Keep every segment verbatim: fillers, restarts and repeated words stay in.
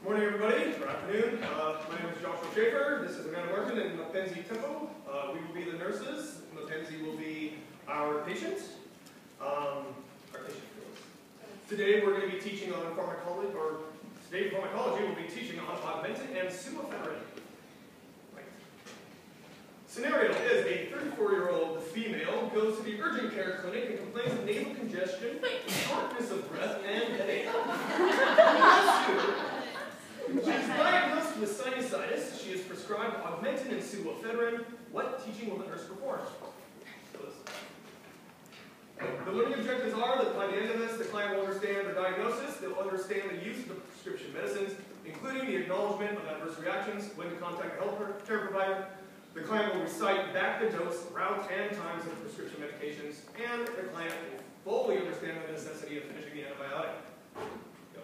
Morning, everybody. Good afternoon. Uh, my name is Joshua Schaefer. This is Amanda Larkin and Mackenzie Tempo. Uh, we will be the nurses. Mackenzie will be our patients. Um, our patient Today we're going to be teaching on pharmacology, or today pharmacology will be teaching on augmentin and pseudoephedrine. Right. Scenario is a thirty-four-year-old female goes to the urgent care clinic and complains of nasal congestion, shortness of breath, and headache. She is diagnosed with sinusitis. She is prescribed augmentin and pseudoephedrine. What teaching will the nurse perform? The learning objectives are that by the end of this, the client will understand the diagnosis, they'll understand the use of the prescription medicines, including the acknowledgement of adverse reactions when to contact a health care provider. The client will recite back the dose, route, and times of the prescription medications, and the client will fully understand the necessity of finishing the antibiotic. Go.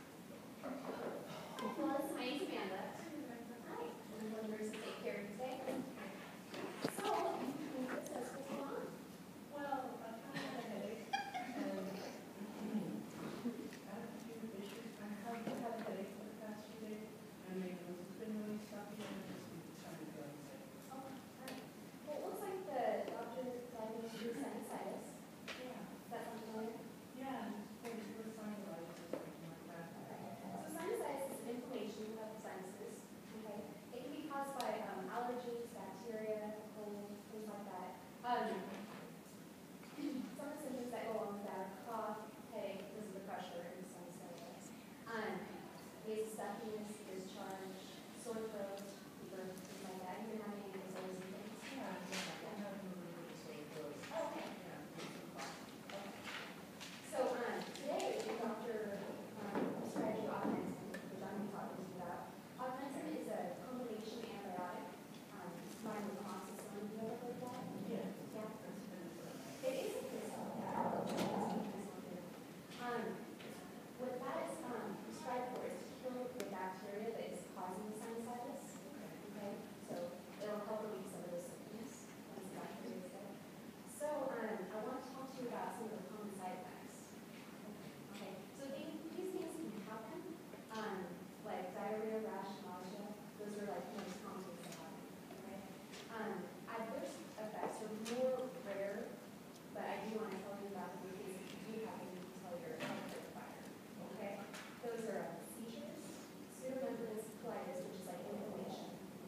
Hello, my name's Amanda. Hi, I'm one of the nurses that take care of you today. So, what's this? What's going on? Well, I kind of had a headache, and I had a few issues. I have had a headache for the past few days, and it's been really stopping, and I just need to try to go and say. Oh, all right. Well, it looks like the doctor diagnosed you with sinusitis. Yeah. Does that sound familiar? Yeah, and it's for sinusitis or something like that. So sinusitis is inflammation of the sinuses. Okay. It can be caused by um, allergies, bacteria, cold, things like that. Um, some of the symptoms that go along with that are cough, headache, because of the pressure in the sinusitis. Um, is stuffiness, discharge, sore throat, fever, things like that. You've been having any of those things? Yeah, yeah, I have a little bit of sore throat. Oh, okay. Yeah, it's a cough. Okay. So um, today, the doctor um, prescribed you augmentin, which I'm going to talk to you about. Augmentin is a combination antibiotic, um, combined with amoxicillin. Have you ever heard of that? Yeah. Yeah. That's been fun. It is a crystal, yeah. It's a crystal. Um, what that is um, prescribed for is to kill the bacteria that is causing the sinusitis. Okay, so it'll help relieve some of those symptoms once the bacteria is there. So um, I want to talk to you about some of the common side effects. Okay, so these, these things can happen, um, like diarrhea, rash, nausea. Those are like the most common things that happen. Okay, um, adverse effects are more rare, but I do want to tell you about them in case you do happen to tell your healthcare provider. Okay, those are uh, seizures, pseudomembranous colitis, which is like inflammation,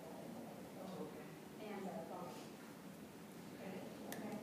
and uh, vomiting. Okay, okay.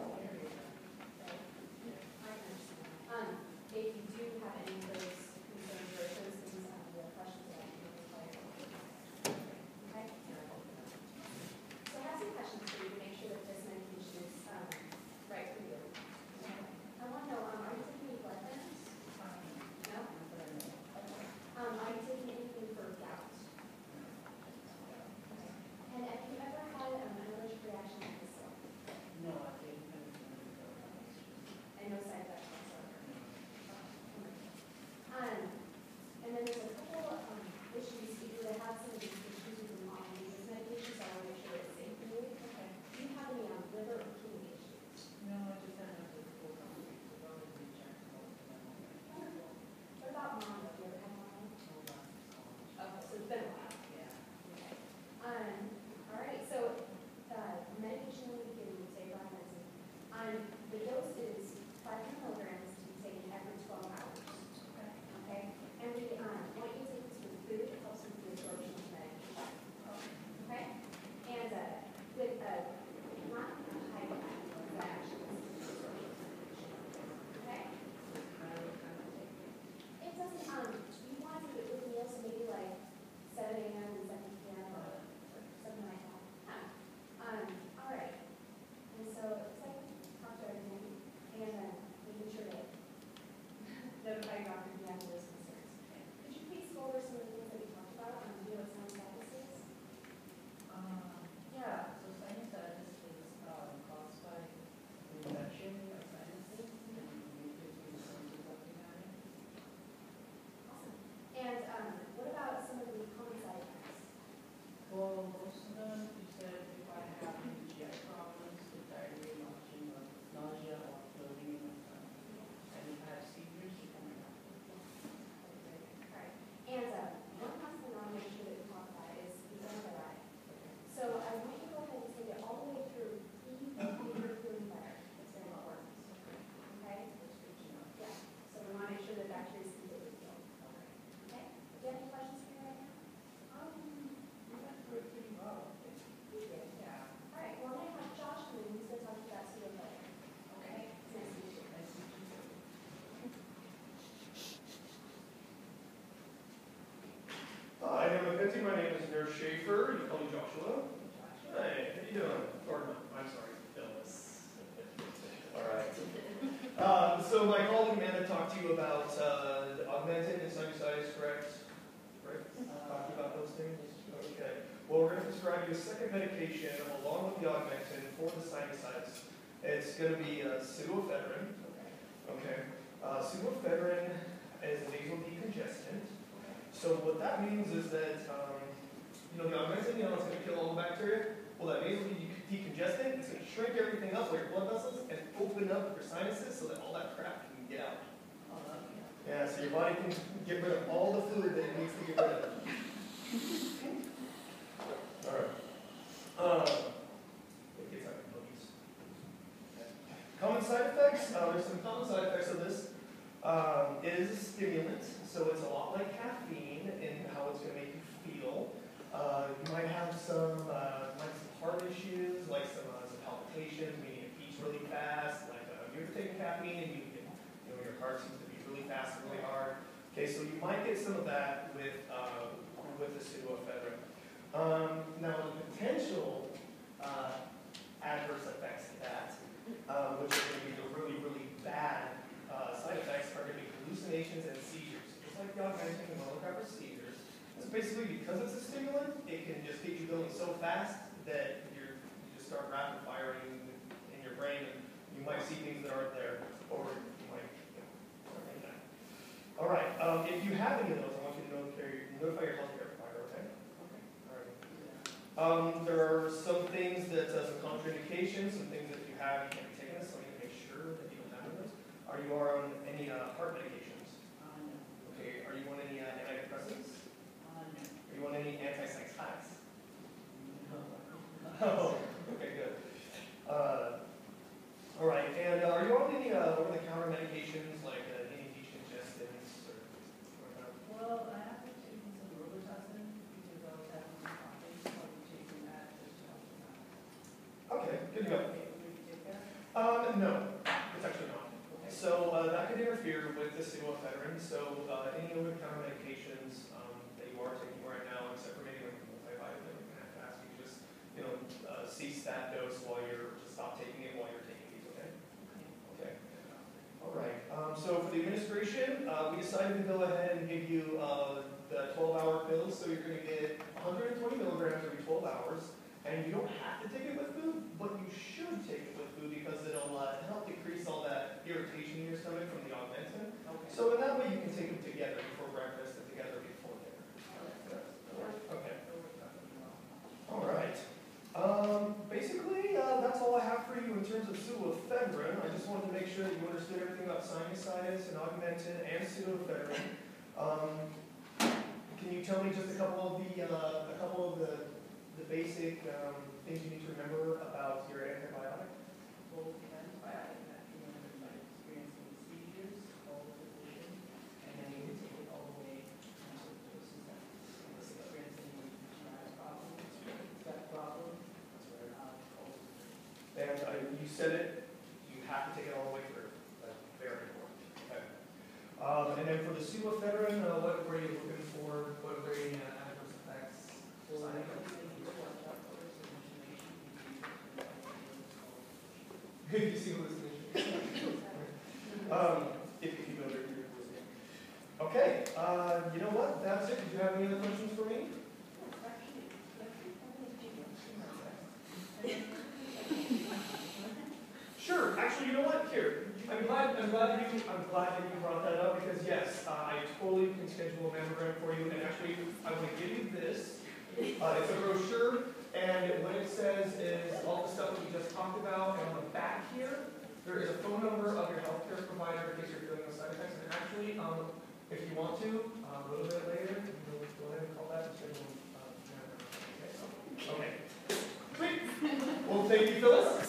I understand. Um, if you do have any of those concerns or if those things um, you have questions about, you can inquire. Okay. So I have some questions for you to make sure that this medication is um, right for you. Okay. I want to know, um, are you taking any blood thinners? No? Okay. Um, are you taking anything for gout? Okay. And have you ever had um, an allergic reaction to this stuff? No, I think I'm And no side effects whatsoever? Um, and then there's a couple um, issues, if you would have some of these issues with your mom, these medications, I want to make sure it's safe for you. Okay. Do you have any um, liver or kidney issues? No, I just had a physical conversation about it and checked all of them. Wonderful. What about mom? Have you ever had mom? Okay, so it's been a while. Yeah. Okay. Um, all right, so uh, medication we give you, say augmentin, um, the dose is five hundred milligrams to be taken every twelve hours. Okay. Okay? And we um, want you to take this with food. It helps with the absorption of medication. Okay? And uh, with uh, not high fat, that actually is the absorption of medication. Okay? Kind of, kind of take it. It doesn't, um, you want to do it with meals, so maybe like seven A M and seven P M or something like that. Yeah. Um, all right. And so it's like talk to everything and then making sure that notify your doctor if you have those concerns. Could you please go over some of the things that we talked about on deal with sinusitis is? Uh, yeah, so sinusitis is uh, caused by infection of sinuses, and we give you symptoms of it. Awesome. And um, what about some of the common side effects? Well, most of them, you said if I have any G I problems, with diarrhea, nausea, or nausea, or bloating in my stomach, and if I have seizures, you can have All right. And uh, one bacteria is completely killed. Okay? Do you have any questions for me right now? Um, you went through it pretty well. You did. Yeah. All right, well, I'm going to have Josh come in. He's going to talk to you about pseudoplague. Okay? It's nice to meet you. Nice to meet you. Hi, I'm Mackenzie. My name is Nurse Schaefer. You call me Joshua. Hey, how you doing? Or no, I'm sorry, Phyllis. All right. Um, so my colleague Amanda talked to you about uh, the augmentin and sinusitis, correct? Right? Talked to you about those things? Okay. Well, we're going to prescribe you a second medication along with the augmentin for the sinusitis. It's going to be uh, pseudoephedrine. Okay. Uh, pseudoephedrine is a nasal decongestant. So what that means is that, um, you know, the augmentin, you know, it's going to kill all the bacteria. Well, that nasal de- decongestant is going to shrink everything up, like your blood vessels, and open up your sinuses so that all that crap can get out. Oh, Yeah, yeah. so your body can get rid of all the fluid that it needs to get rid of. All right. Um, it gets out of boogies. Common side effects. Uh, there's some common side effects of this. Um, it is a stimulant, so it's a lot like caffeine in how it's going to make you feel. Uh, you might have some, uh, like some heart issues, like some, uh, some palpitations, meaning it beats really fast. Like uh, you're taking caffeine and you get, you know, your heart seems to beat really fast and really hard. Okay, so you might get some of that with uh, with the pseudoephedrine. Um, now the potential uh, adverse effects to that, uh, which are going to be the really really bad uh, side effects, are going to be hallucinations and seizures. Just like the augmentin and molnupiravir seizures. It's basically because it's a stimulant, it can just get you going so fast that you're, you just start rapid firing in your brain, and you might see things that aren't there, or you might, you know, something like that. All right. Um, if you have any of those, I want you to notify your, notify your healthcare provider. Okay. Okay. All right. Um, there are some things that uh, some contraindications, some things that if you have you can't be taking this, so you need to make sure that you don't have those. Are you on any uh, heart medications? Uh, no. Okay. Are you on any uh, antidepressants? Uh, no. Are you on any antipsychotics? No. Oh, okay, good. Uh, all right, and uh, are you on any uh, over-the-counter medications like uh, any decongestants or whatnot? Well, I have been taking some Robitussin because I was having some coughing, so I'll be taking that just to help with that. Okay, good to go. Okay, will you take that? Um, no, it's actually not. Okay. So uh, that could interfere with the pseudoephedrine. So uh, any over-the-counter medications um, that you are taking right now, except for maybe like a multivitamin, we're going to have to ask you to just, you know, uh, cease that dose while you're, just stop taking it while you're taking these, okay? Okay. Okay. All right. Um, so for the administration, uh, we decided to go ahead and give you uh, the twelve-hour pills. So you're going to get one hundred twenty milligrams every twelve hours. And you don't have to take it with food, but you should take it with food because it'll uh, help decrease all that irritation in your stomach from the augmentin. Okay. So in that way, you can take them together before breakfast and together before dinner. Okay. All right. Um, basically, uh, that's all I have for you in terms of pseudoephedrine. I just wanted to make sure that you understood everything about sinusitis and augmentin and pseudoephedrine. Um, can you tell me just a couple of the uh, a couple of the the basic um, things you need to remember about your antibiotic? Well, the antibiotic that you remember by experiencing seizures, cold position, and then you can take it all the way until the doses that it's experiencing G I problems, gut problems, uh, cold. And I, you said it, you have to take it all the way through. That's very important. Okay. Um, and then for the pseudoephedrine, uh, what were you looking for? What were any uh, adverse effects? So I Side think effects? they need to watch out for this inflammation disease. Good, you see hallucination. um, if, if you go there, you're hallucinating. Okay, uh, you know what? That's it. Did you have any other questions for me? Sure. Actually, you know what? Here, I'm glad. I'm glad that you. I'm glad that you brought that up because yes, uh, I totally can schedule a mammogram for you. And actually, I want to give you this. Uh, it's a brochure, and what it says is all the stuff that we just talked about. And on the back here, there is a phone number of your healthcare provider in case you're feeling those side effects. And actually, um, if you want to, uh, a little bit later, you can go ahead and call that and schedule. Uh, mammogram. Okay. Okay. Sweet. Well, thank you, Phyllis.